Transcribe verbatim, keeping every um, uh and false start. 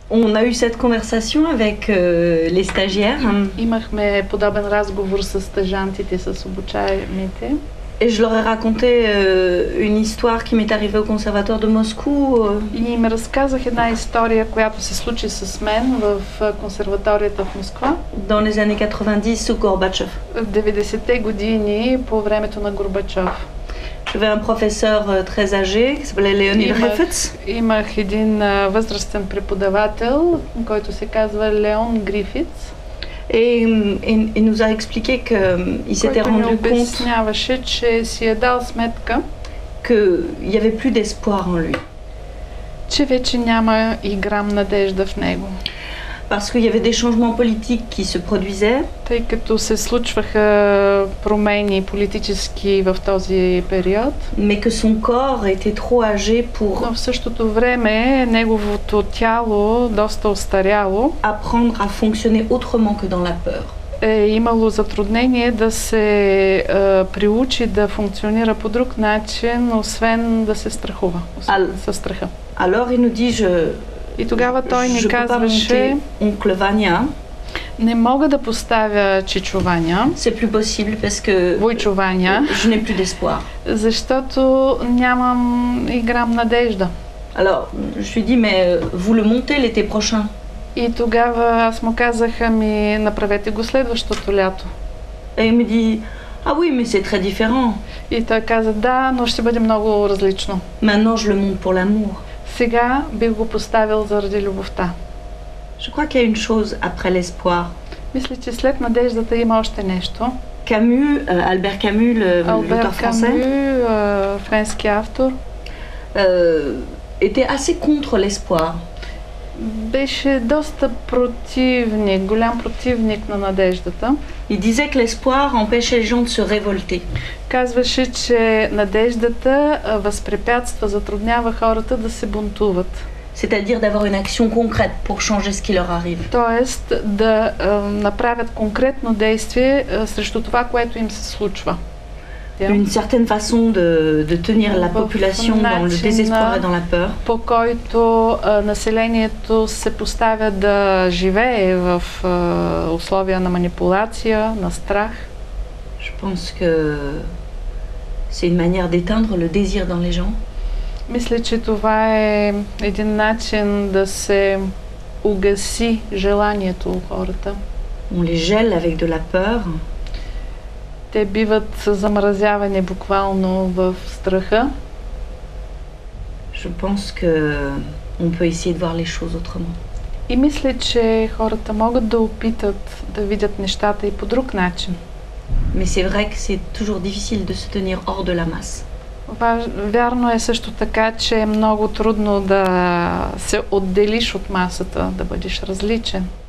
On a eu cette conversation avec euh, les stagiaires. Имахме подобен разговор с стажантите, с обучаемите. Et je leur ai raconté euh, une histoire qui m'est arrivée au conservatoire de Moscou. И им разказах една история, която се случи с мен в консерваторията в Москва. Dans les années quatre-vingt-dix sous Gorbatchev. В деветдесетте години по времето на Горбачов. J'avais un professeur euh, très âgé qui s'appelait Leonid Griffiths. Имах един uh, възрастен преподавател, който се казва Леон Грифитс. Et il, il nous a expliqué qu'il s'était rendu compte че си е дал сметка, qu'il n'y avait plus d'espoir en lui. Че вече няма и грам надежда в него. Parce qu'il y avait des changements politiques qui se produisaient. Тъй като се случваха промени политически в този период. Mais que son corps était trop âgé pour. Но в същото време неговото тяло доста остаряло. Apprendre à fonctionner autrement que dans la peur. Е имало затруднение да се е, приучи да функционира по друг начин, освен да се страхува, освен със страха. Alors il nous dit je И тогава той ни казваше, не мога да поставя Чичо Ваня, Войчо Ваня, защото нямам и грам надежда. Alors, je lui dis, mais vous le montez l'été prochain. И тогава аз му казах, ами направете го следващото лято. Et il me dit, ah oui, mais c'est très différent. И той каза, да, но ще бъде много различно. Maintenant, je le monte pour l'amour. Сега бих го поставил заради любовта. Je crois qu'il y a une chose après l'espoir. Мисля, че след надеждата има още нещо. Camus, euh, Albert Camus, le, l'auteur français, euh, френски автор, euh, était assez contre l'espoir. Беше доста противник, голям противник на надеждата. Il disait que l'espoir empêchait les gens de se révolter. Казваше, че надеждата възпрепятства, затруднява хората да се бунтуват. C'est-à-dire d'avoir une action concrète pour changer ce qui leur arrive. Тоест да е, направят конкретно действие е, срещу това, което им се случва. Une certaine façon de, de tenir la population dans le désespoir et dans la peur. По който е, населението се поставя да живее в е, условия на манипулация, на страх. Je pense que c'est une manière d'éteindre le désir dans les gens. Мисля, че това е един начин да се угаси желанието у хората. On les gèle avec de la peur. Те биват замразявани буквално в страха. Je pense que on peut essayer de voir les choses autrement. И мисля, че хората могат да опитат да видят нещата и по друг начин. Mais c'est vrai que c'est toujours difficile de se tenir hors de la masse. Вярно е също така, че е много трудно да се отделиш от масата, да бъдеш различен.